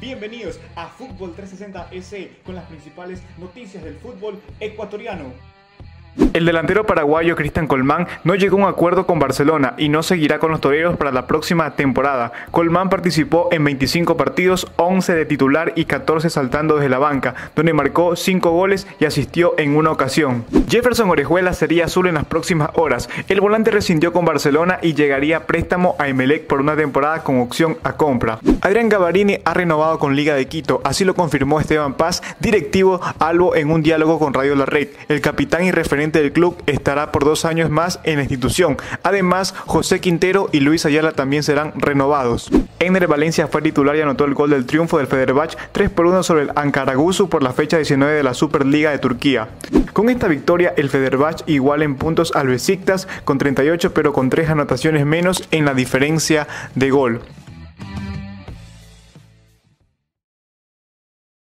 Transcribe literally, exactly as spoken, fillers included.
Bienvenidos a Fútbol trescientos sesenta ese con las principales noticias del fútbol ecuatoriano. El delantero paraguayo Cristian Colmán no llegó a un acuerdo con Barcelona y no seguirá con los toreros para la próxima temporada. Colmán participó en veinticinco partidos, once de titular y catorce saltando desde la banca, donde marcó cinco goles y asistió en una ocasión. Jefferson Orejuela sería azul en las próximas horas. El volante rescindió con Barcelona y llegaría a préstamo a Emelec por una temporada con opción a compra. Adrián Gavarini ha renovado con Liga de Quito, así lo confirmó Esteban Paz, directivo albo, en un diálogo con Radio La Red. El capitán y referente del club estará por dos años más en la institución. Además, José Quintero y Luis Ayala también serán renovados. Ener Valencia fue titular y anotó el gol del triunfo del Fenerbahçe tres por uno sobre el Ankaraguzu por la fecha diecinueve de la Superliga de Turquía. Con esta victoria, el Fenerbahçe iguala en puntos al Beşiktaş con treinta y ocho, pero con tres anotaciones menos en la diferencia de gol.